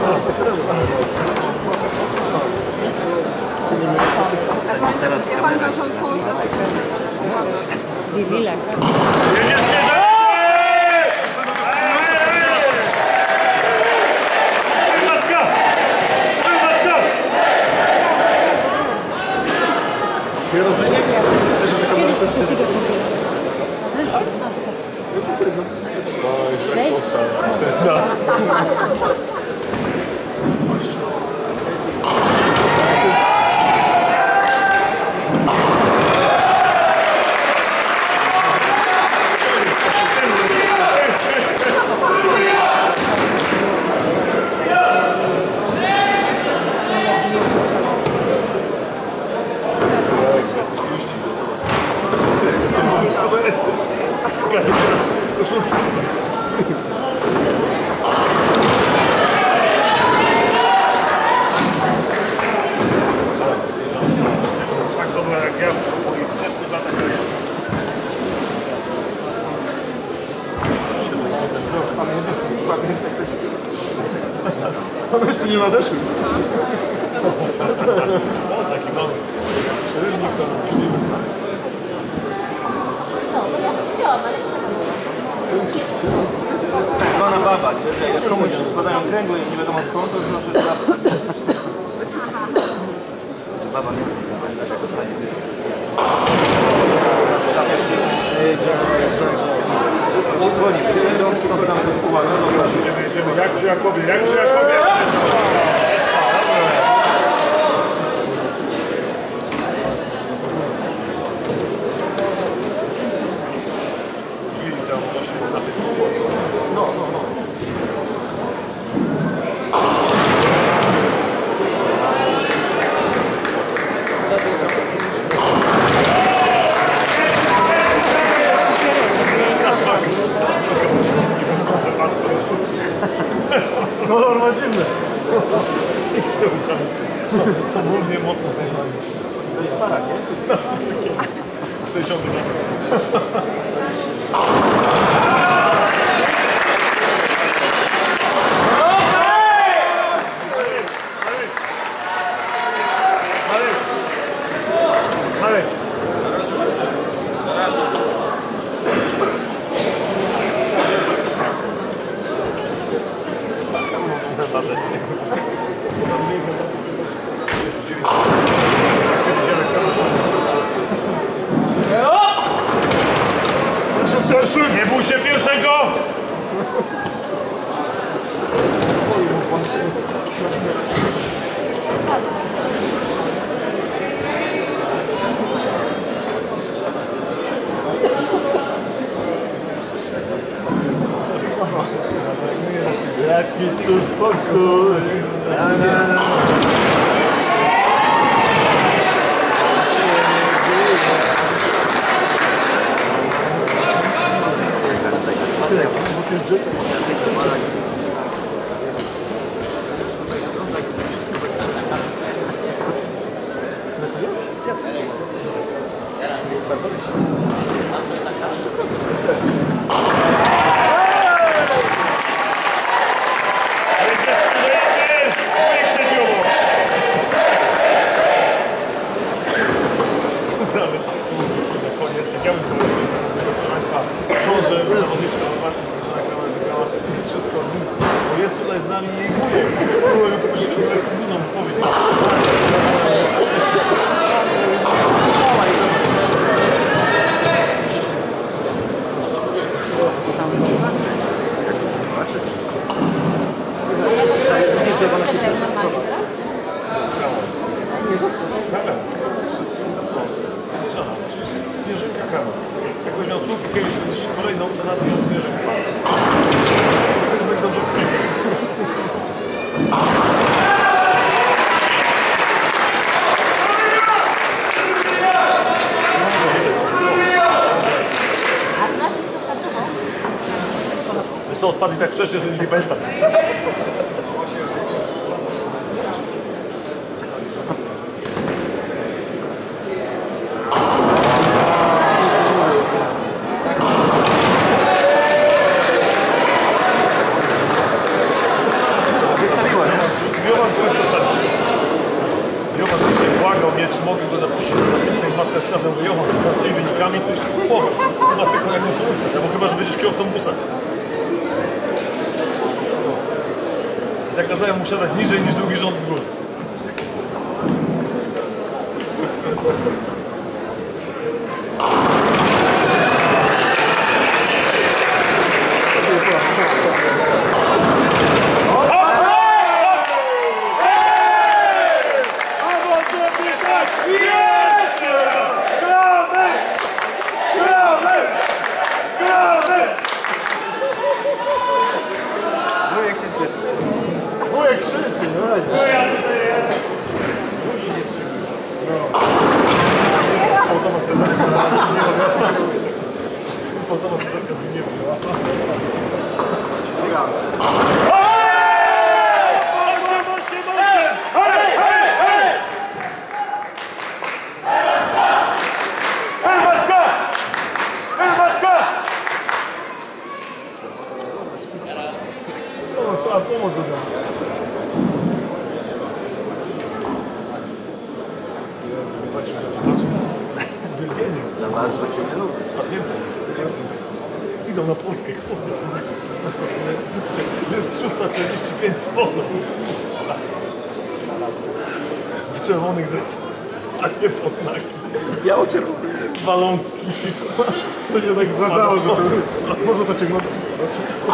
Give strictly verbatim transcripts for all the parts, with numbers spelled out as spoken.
Sami teraz kamera. Wizilek. One jeszcze nie nadeszły. O, taki mały przerywnik to możliwy. No, bo ja chciałam, ale czego? Tak zwana baba, nie? Jak komuś spadają kręgle i nie wiadomo skąd, to znaczy, że baba. Że baba nie wiem, zobaczyć jak to stanie. Dzwoni, to tam uwaga, Jedziemy, jedziemy, jak przy Jakobie, jak przy Jakobie! no, no, no. Kolor ma dziwny. Co głównie mocno. To jest para, nie? sześćdziesiąty Marek! Nie bój się pierwszego! Jaki tu spokój! Na, na, na. Jest tutaj z nami wujek. Wujek musimy precyzyjną powiedzieć. Tam są jak to są dwa czy trzy są? Czekają normalnie teraz? Zwierzynka kama. Jakbyś miał córkę kiedyś, będziesz kolejną, to na to ją zwierzynka. A z naszych to startował? Wiesz co, odpadli tak wcześnie, że nie pamiętam. Wystawiła, nie? na ten Johan, z tymi wynikami, to jest spoko. Chyba tylko jak na to ustać, albo chyba, że będziesz kierowcą busa. Zakazałem mu siadać niżej niż drugi rząd w górę. Wujek się cieszy. Wujek krzyczy, no. Spałtowa serdecznie. Spałtowa serdecznie nie była. Trzeba pomóc do domu. Za bardzo cię nie lubię. A więcej, więcej. Idą na Polskę, kurde. Jest szósta czterdzieści pięć wchodzą. W czerwonych dresach, a nie pod nagi. Biało-czerwony. Balonki. Co się tak zgadzało, że to... Może to ciągnąć wszystko.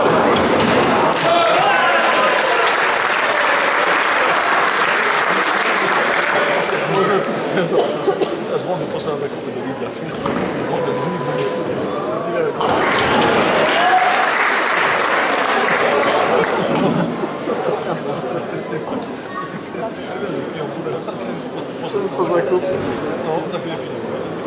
Może... Aż wody poszła na zakupy do Lidla. Wodę, do nigdy nie Poszedł po zakup. No, za chwilę film.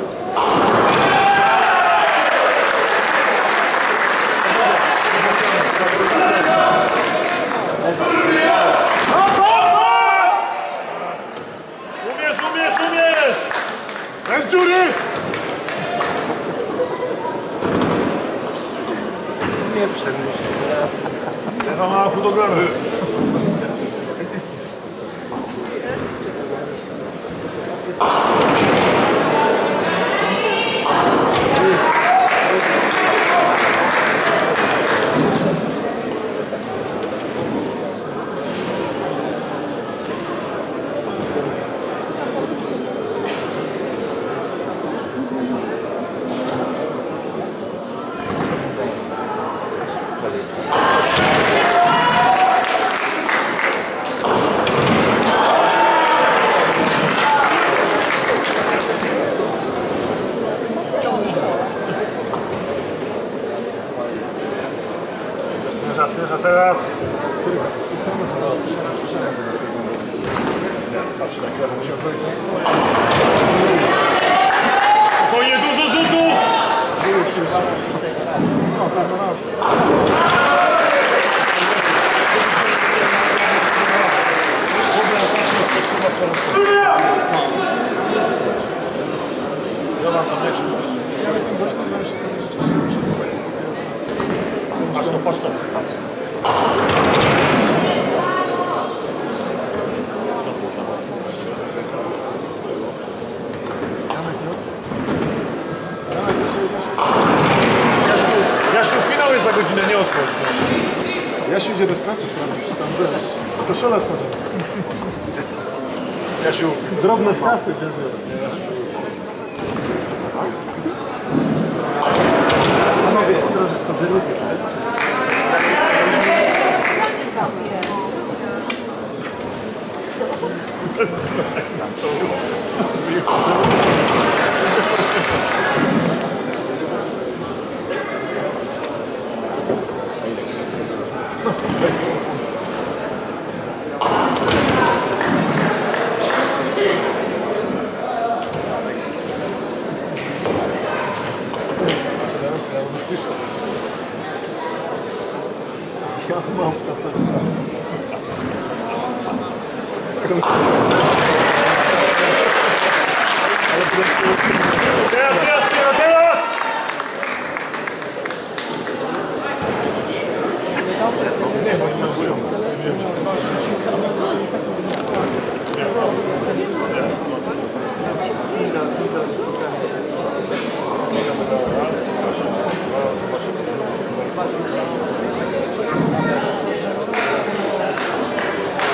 Umiesz, umiesz, umiesz! Bez dziury! Nie przemyślę. Ewa ma fotogramy. Zmierza, zmierza teraz. Spokojnie, dużo rzutów! Ja mam tam lepszy. Patrz to, patrz to. Jasiu, Jasiu, finał jest za godzinę, nie odchodź. Jasiu idzie bez kraczów, prawda? Tam wiesz, koszula schodzą. Jasiu, Drobne z kasy też jest. Panowie, proszę, to wyrzucie. Ja mam teraz, teraz, teraz, teraz! Nie, bo nie żyją. Nie,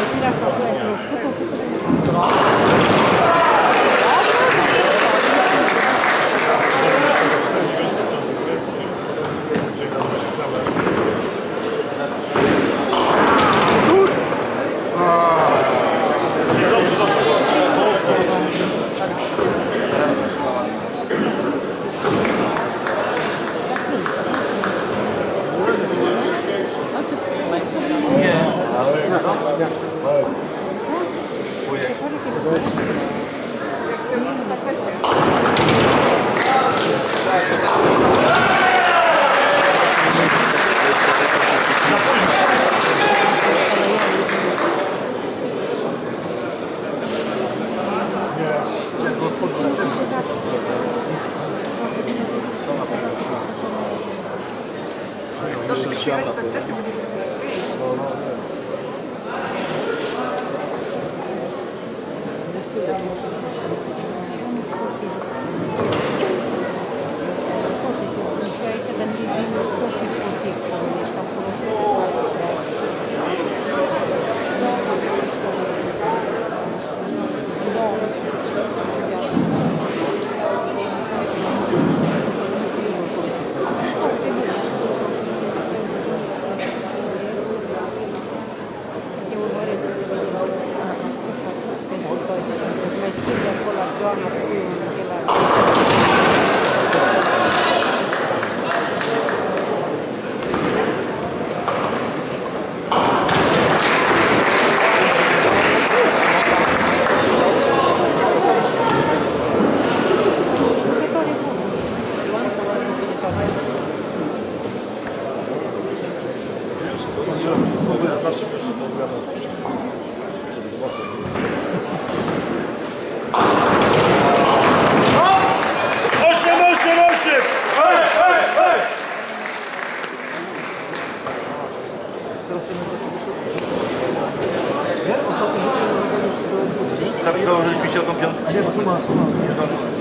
Założyliśmy się o tą piątkę. Nie, tu masz. Nie zdążyłem.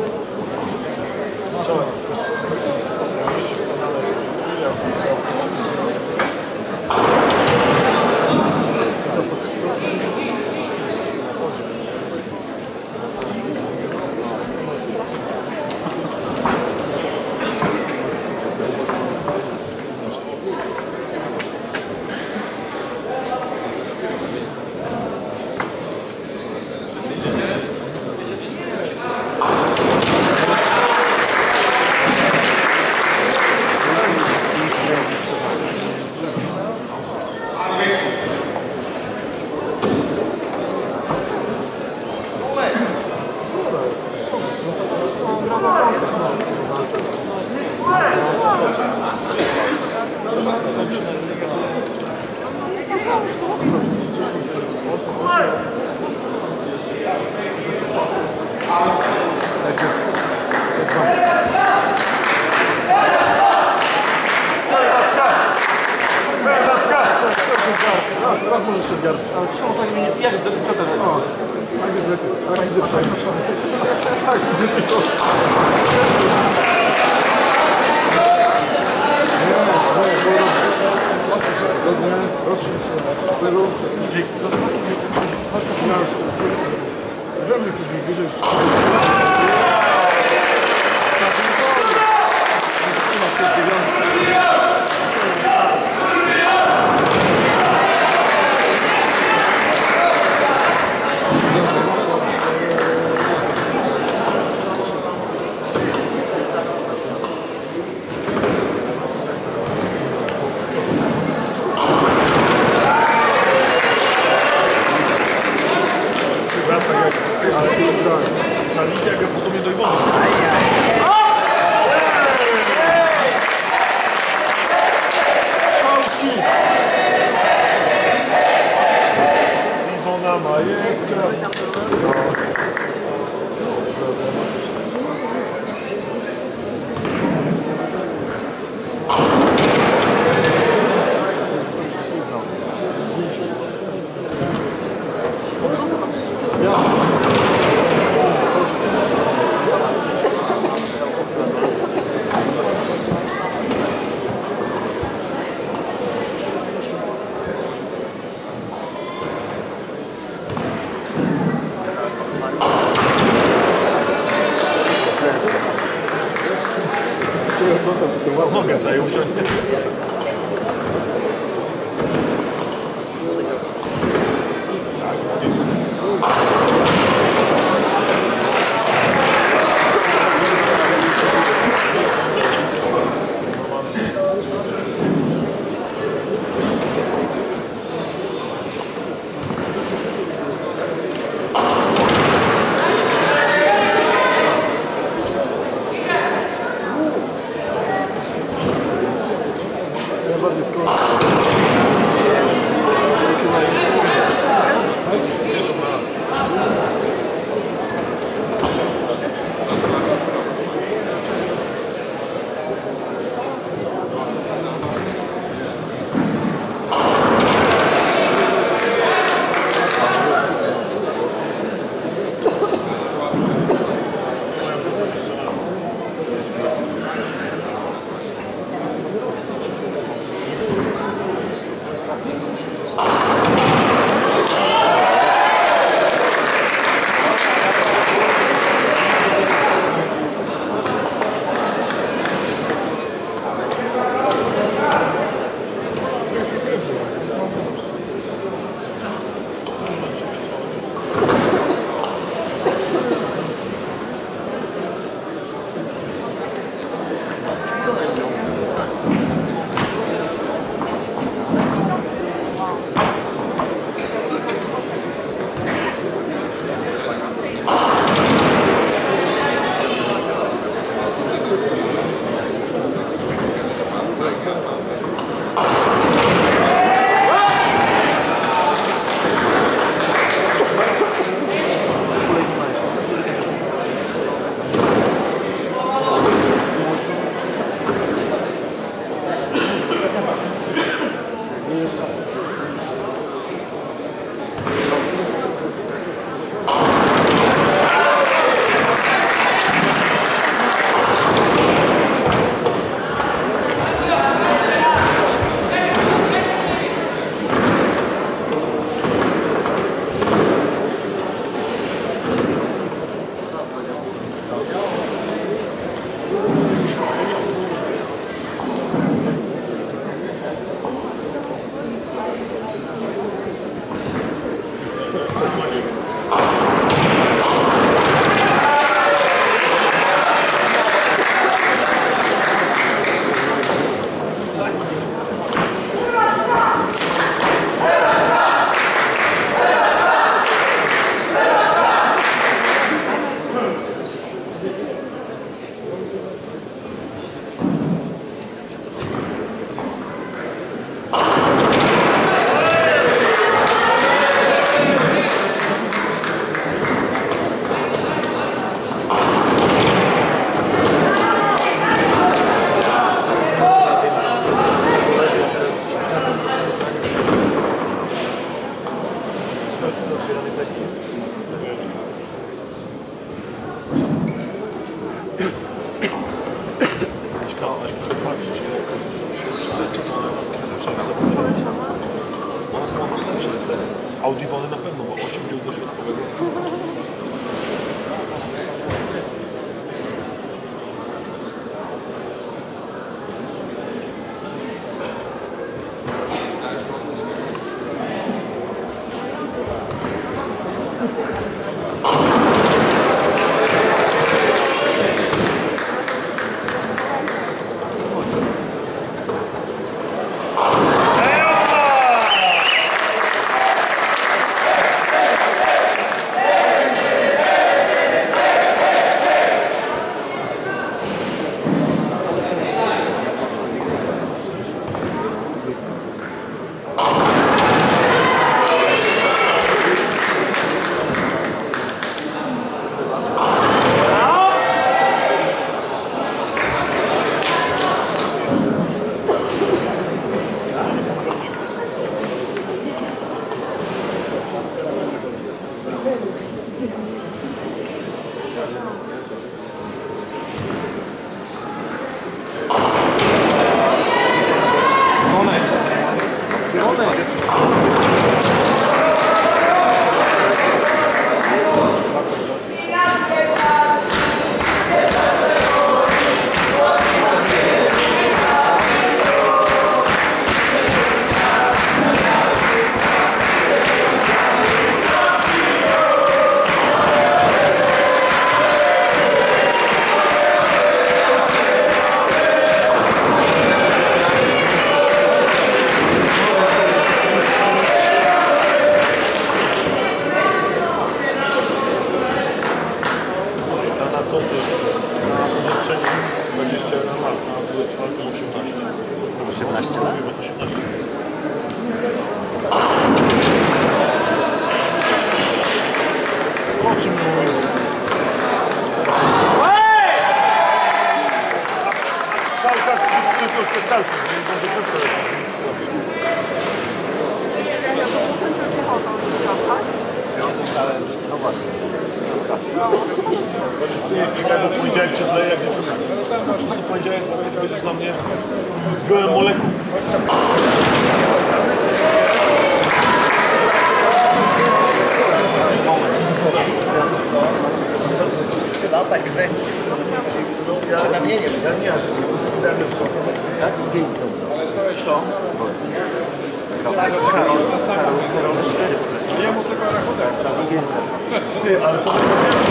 Raz, raz możesz się zgarnąć. Ale czemu tak mi nie... Jak, co to jest? O, tak jest lepiej. Tak widzę przejmuszony. Tak widzę tylko. Nie, nie, nie. Dobrze, rozszerz się. Tylu. Dzięki. No to chodź, wiecie, chodź, Ja już. Wiem, że chcesz mi wiedzieć. trzymasz się dziewiątkę. Na linie, jak ja potem nie dojdę. Iwona Majewska. Nogę trzeba ją wziąć. Najbardziej skoro... Audibony na pewno, bo osiem dział doświadkowego. Brawo! właśnie, się nastawi. Ty nie fikaj, bo poniedziałek cię zleje jak dziewczyna. Po prostu poniedziałek ty będziesz dla mnie zbiorem molekuł. Lataj, kręci. Przedawnienie. Jak? pięćset. Co? Ja mu tylko rachunek. pięćset. Ty, ale co?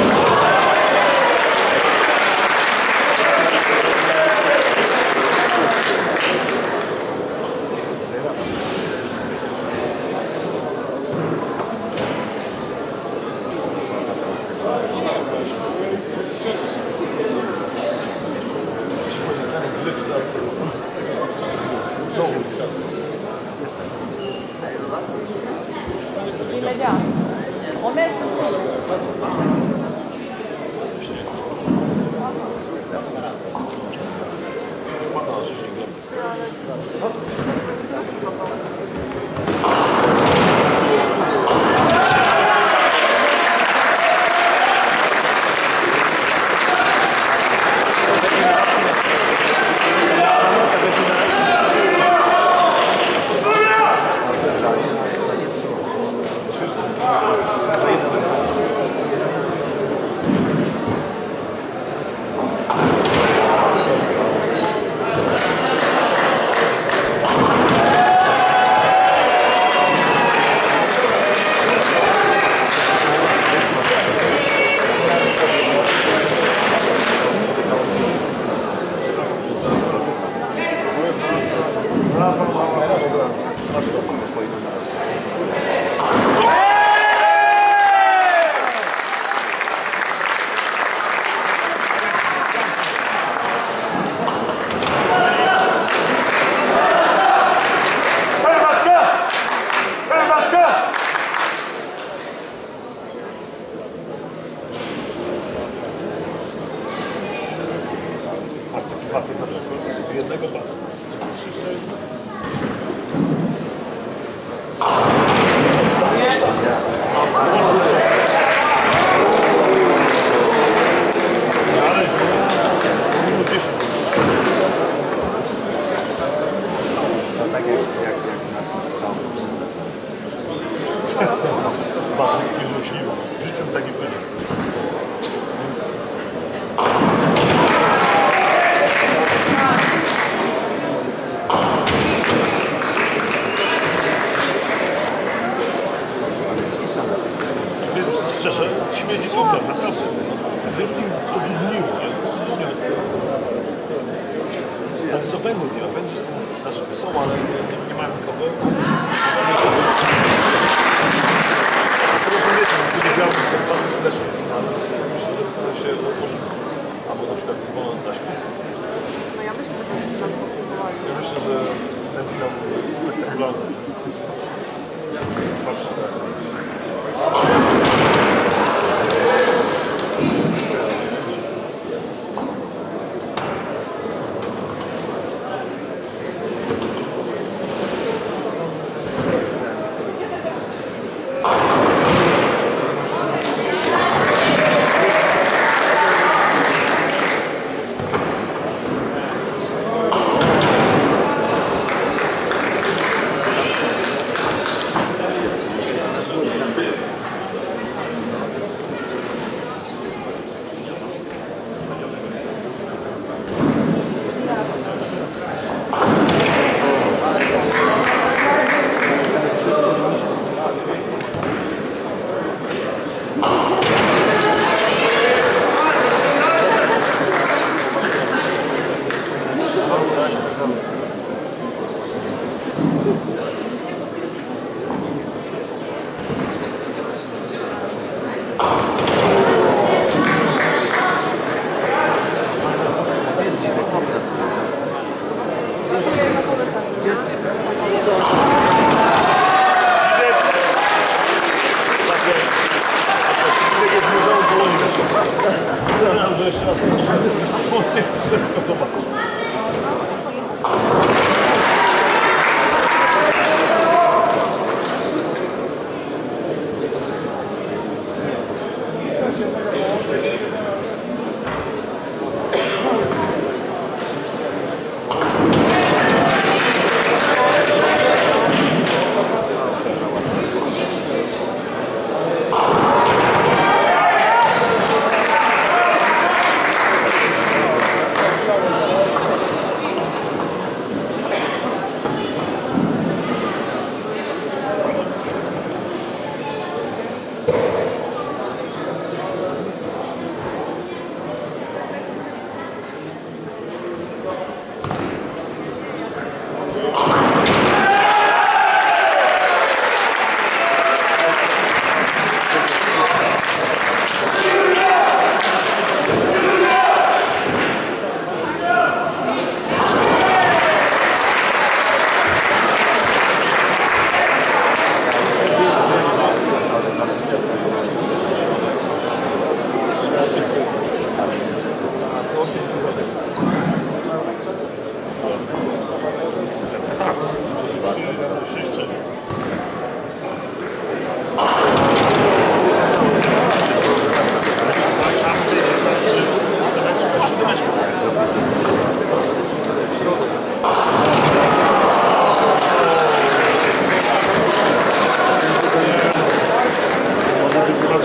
Immediato. Ho messo solo. Facet na przykład, jednego pana. Trzy, cztery. Ale minus dziesięć. No tak jak, jak, jak w naszym strzału przystać nas. Facet jest złośliwy. W życiu taki będzie. Więc szczerze, śmierdzi tutaj, naprawdę. Więc im to dudniło, nie? A co węglu nie ma? Węgrzy są, znaczy są, ale nie, nie mają kawy. Tego powiedzmy, gdyby działał ten facet też w finale, myślę, że to się otworzy. Albo na przykład wolno zdać. No ja myślę, że to jest tam popróbowali. Ja myślę, że ten finał był spektakularny. Patrzę teraz. Gdzie jest Zidek? Co by na to powiedział? Gdzie jest Zidek? Tego z Muzeum Polonii też. Ja że jeszcze raz wszystko to ma.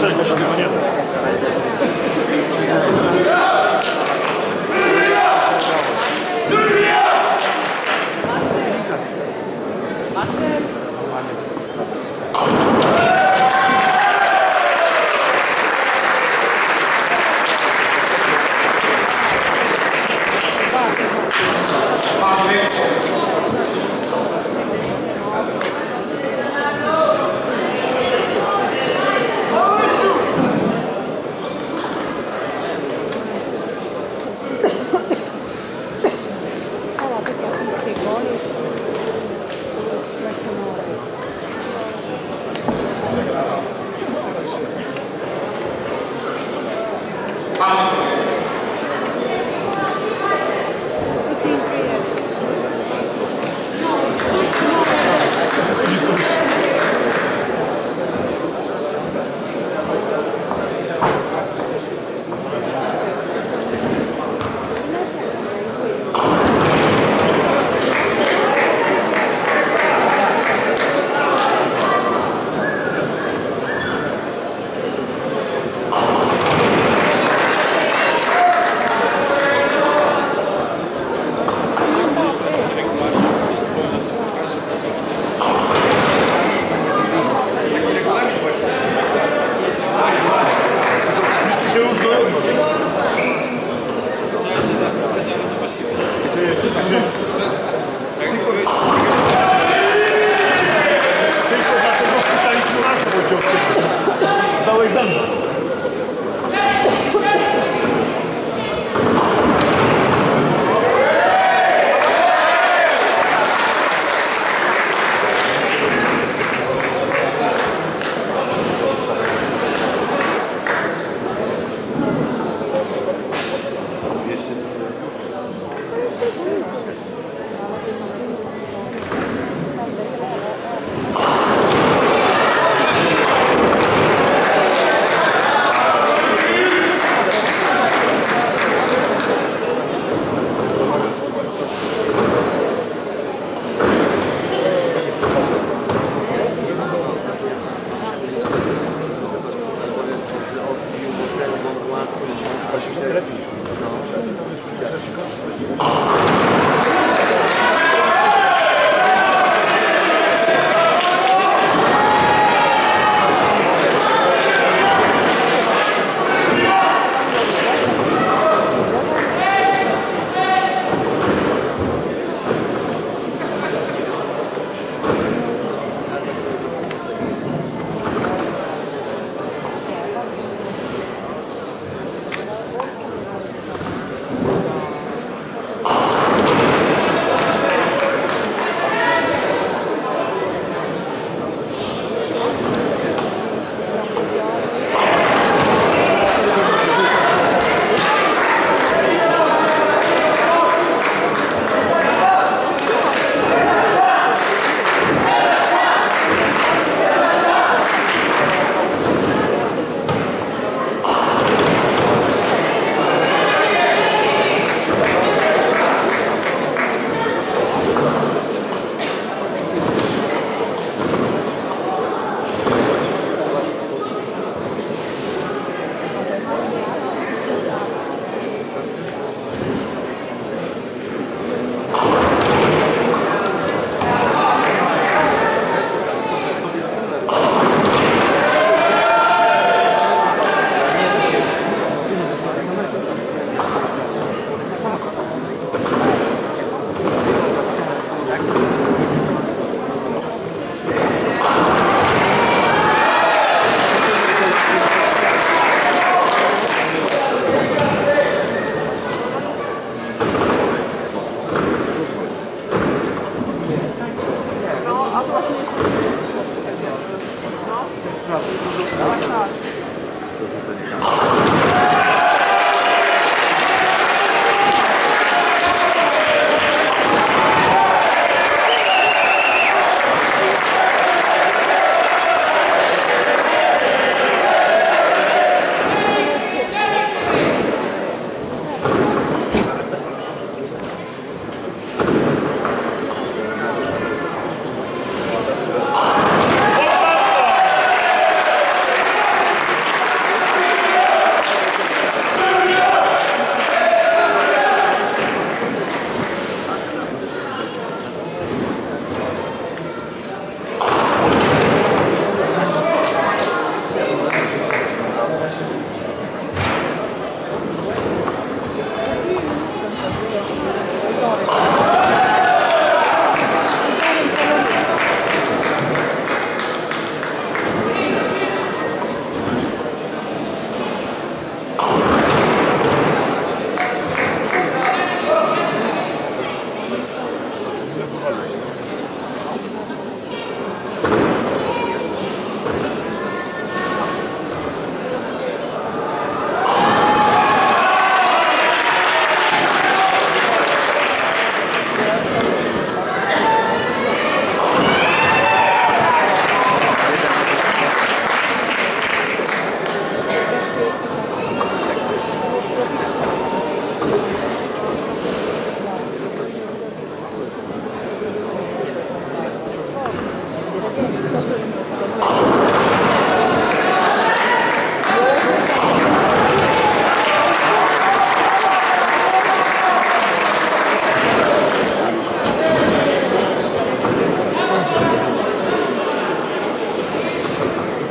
Czego się nie da.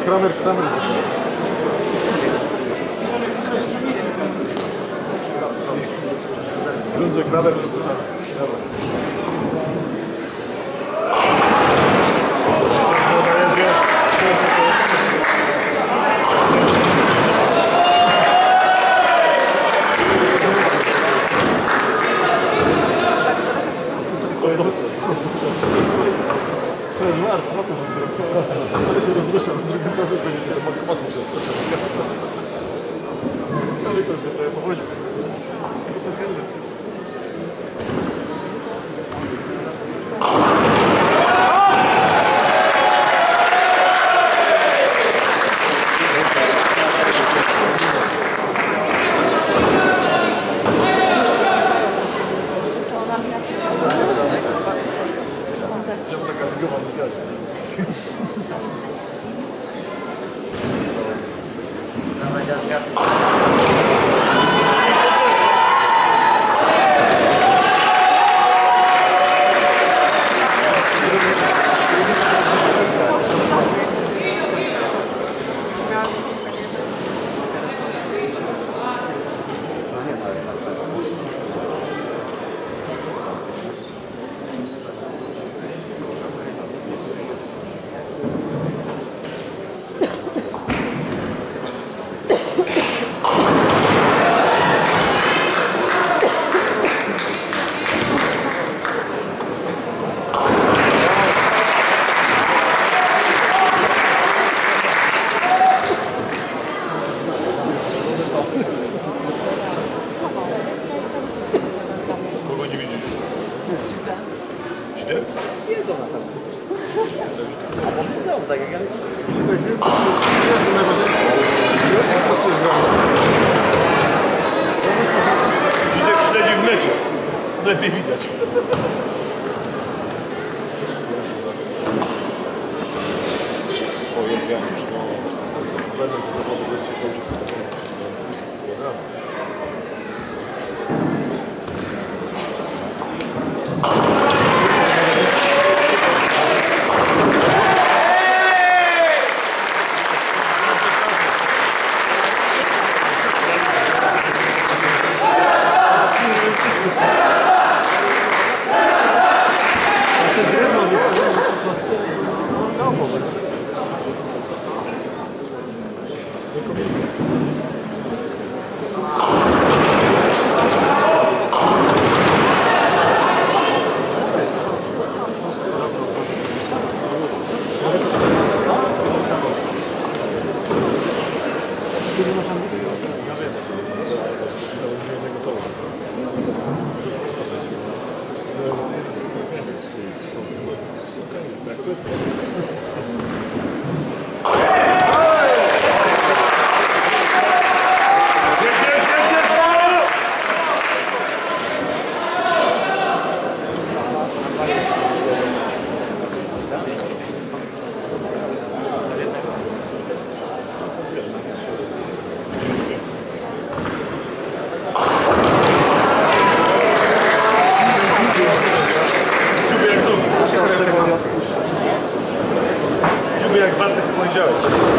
Kramer, Kramer. Grundze Kramer. Ale się rozruszam, żeby pokazać, że nie z bankomatu się skoczył. Tylko, że to powoli. Lepiej widać. O, jest Janusz, no. Będę to zawodu goście się już jak Wacek powiedziałeś.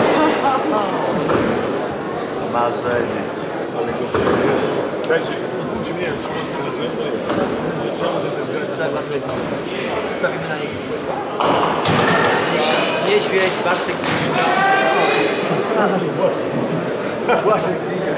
Marzenie. Ale go dajcie, pozwólcie mnie, Stawimy na niego. Niedźwiedź, Bartek, Właśnie.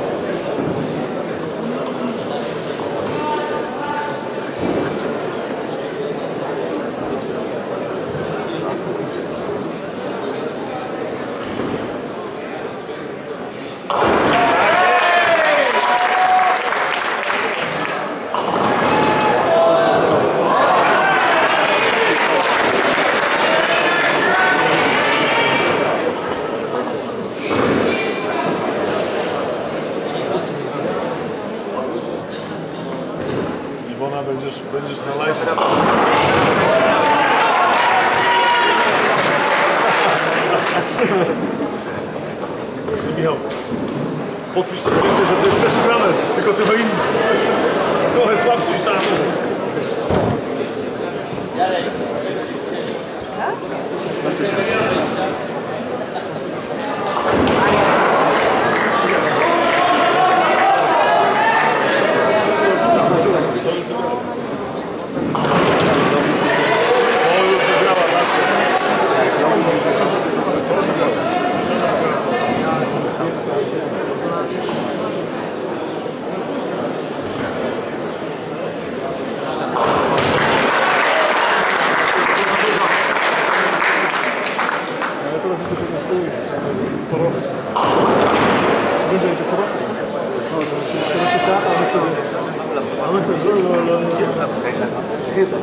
Iwona, będziesz, będziesz na live. Michał, podpisz sobie, że to jest też Kramer, tylko trochę inny. Trochę słabszy niż tam. Znaczy, Będzie dekoracja. Mamy to Chyba.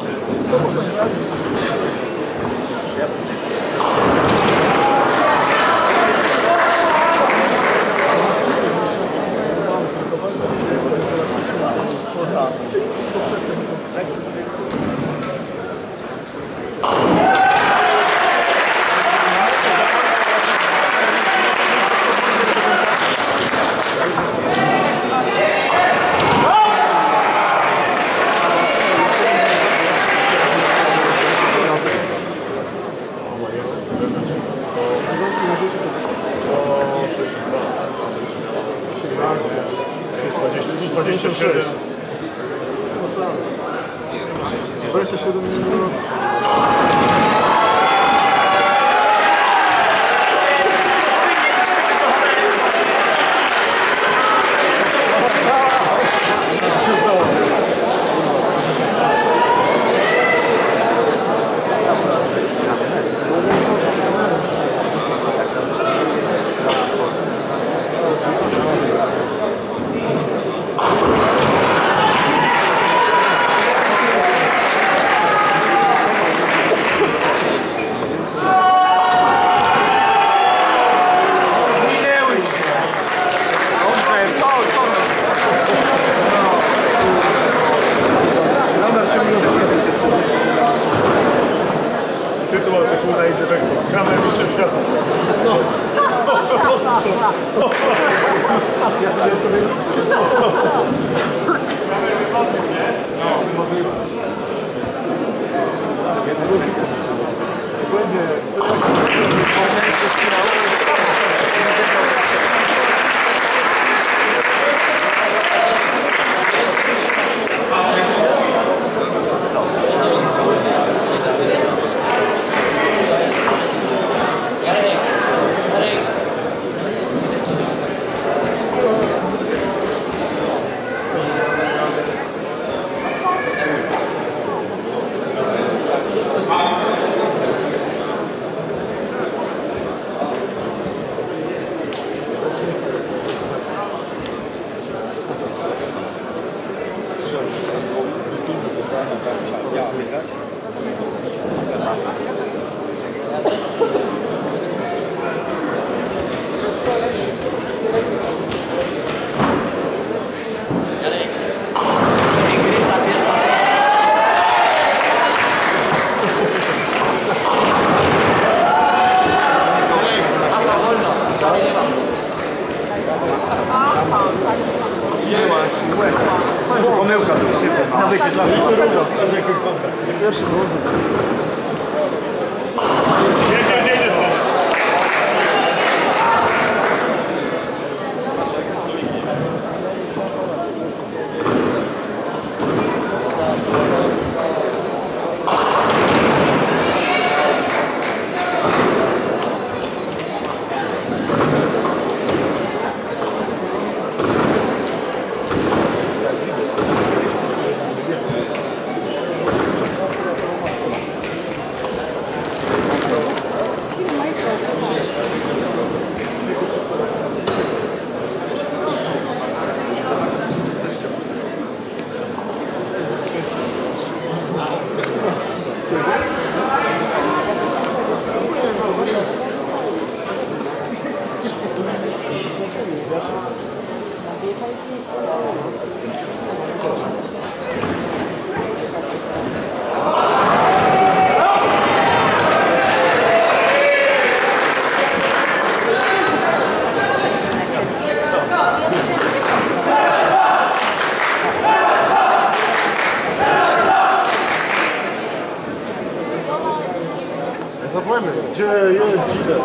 dwadzieścia sześć. dwadzieścia siedem minut. Tytuł artykułu na Idzie Gram najwyższym świata. No. Ja sobie sobie... Pomyłka, to się na wyświetlaczu. Pierwszy błąd. Jedzie, jedzie stąd. Zapłamy, gdzie jest Gide?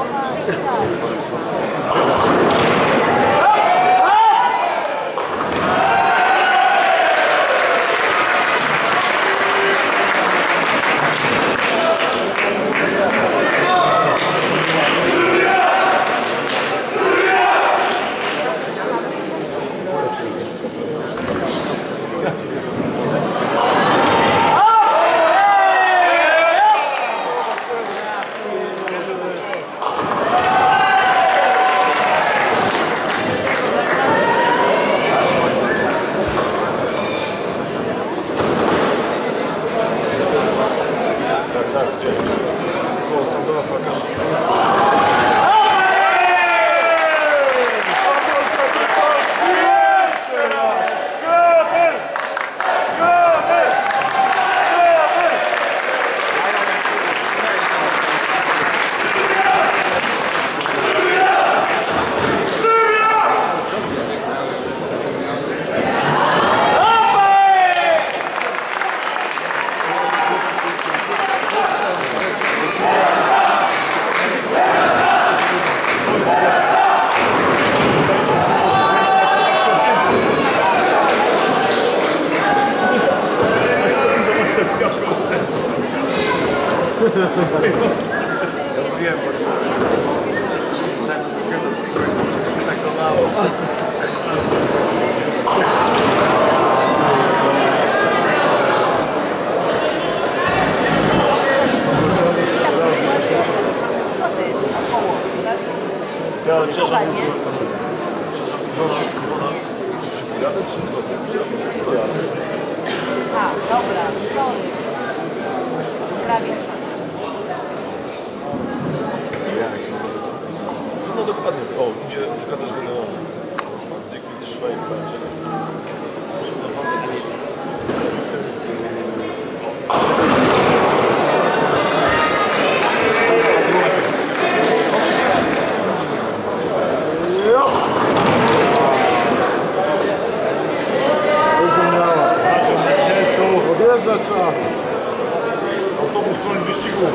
Ja przepraszam. A, dobra, sorry. Prawie się. Ja się nie może skupić. No dokładnie. O, idzie sekretarz generalny. Zygmunt Szwajk będzie. Odjeżdżać trzeba. Autobus koniec wyścigu.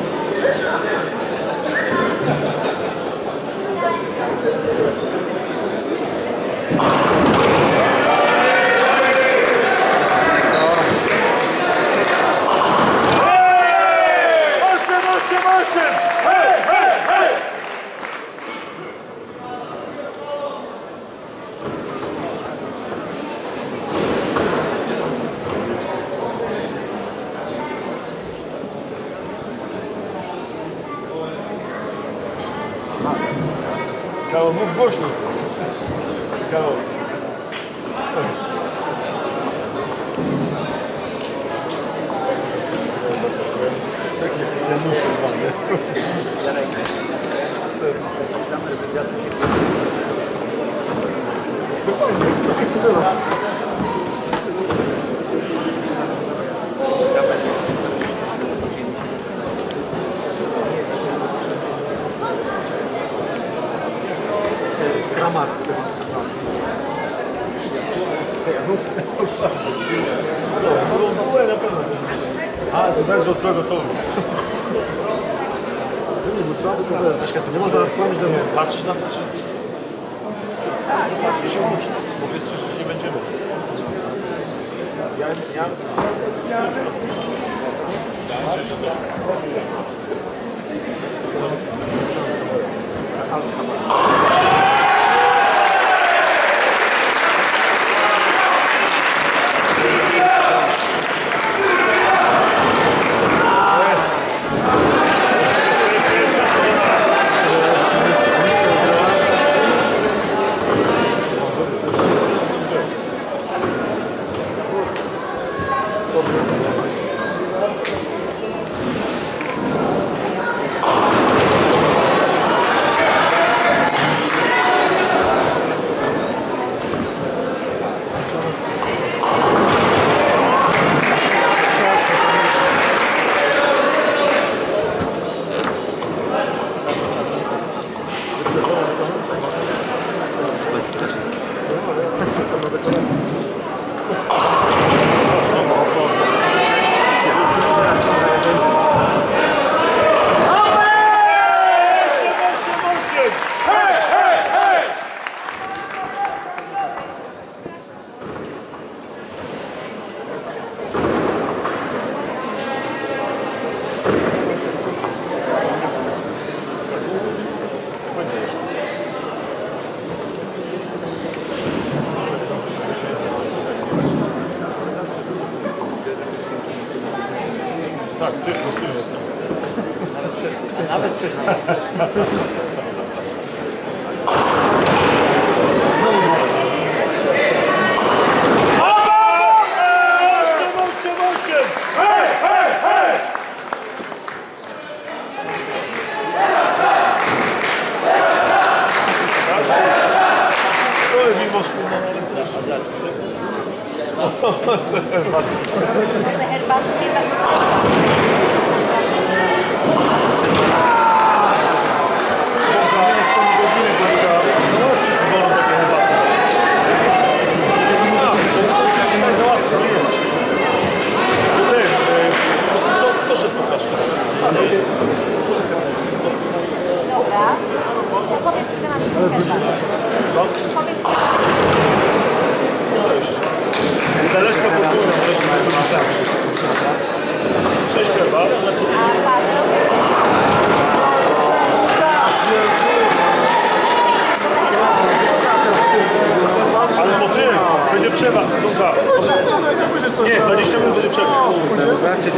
osiem, osiem, osiem! Hej, hej, hej! Karol, mów głośno. Karol. Ja muszę wam, nie? Kramar. A, to też do tego to. Nie można kłamać do mnie. Patrzysz na to, czy... Patrzysz się uczyć. Powiedzcie, że nie będziemy. Ja... ja... Patrzę się do... Tak, ty, musimy. Nawet Hej, hej, hej! Sorry, mimo szkół na Te herbaty mnie bardzo polecam. Kto szedł po flaszkę? Dobra. To powiedz, ile mam jeszcze herbaty. Co? Powiedz, ile mam jeszcze Sześć. Daleczko podróży. Sześć herbat. A Paweł? Jeszcze idziemy co na herbatę.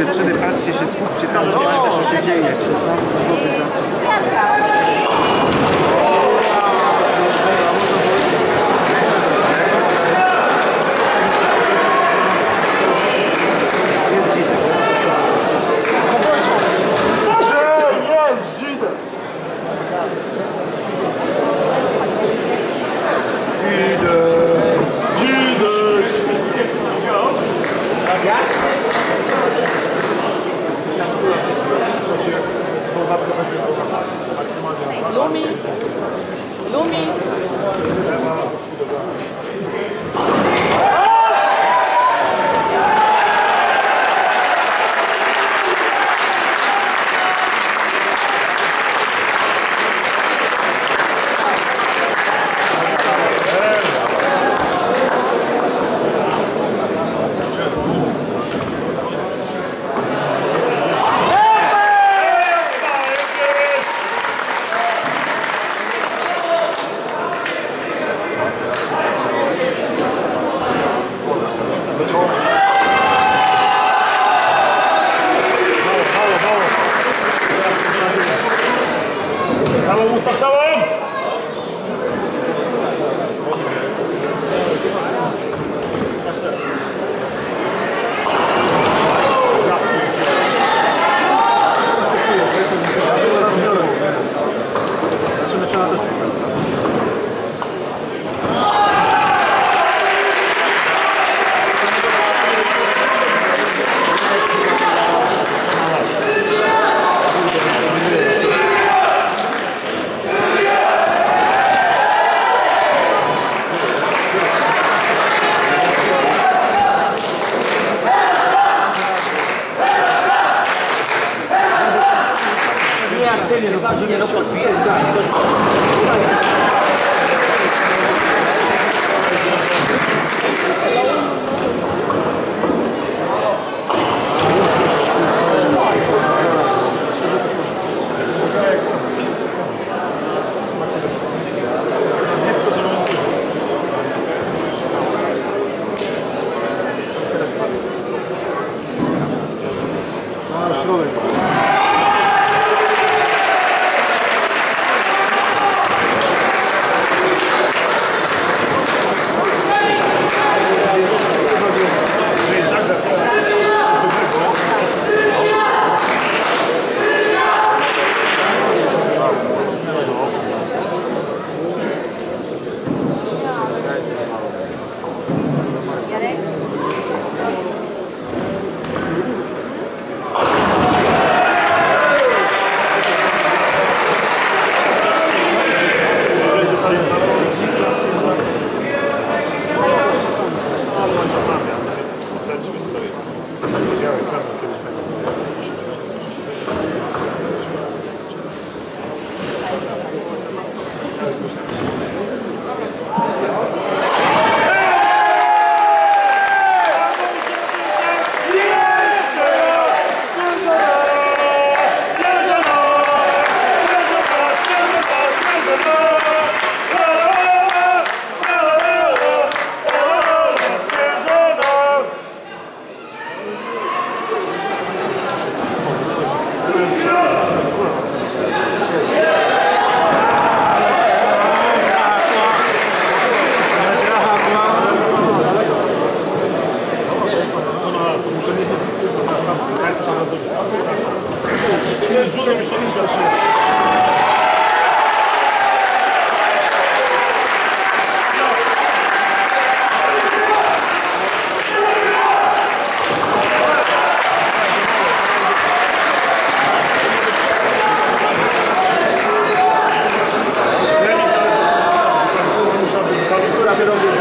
Dziewczyny, patrzcie się, skupcie tam, zobaczcie co się dzieje. szesnaście rzutów zawsze. Jest Zidek. Jest Zidek! Lumi. Lumi. Całą ustaw, całą! Nie no, podbijesz gaz. Która wyrobie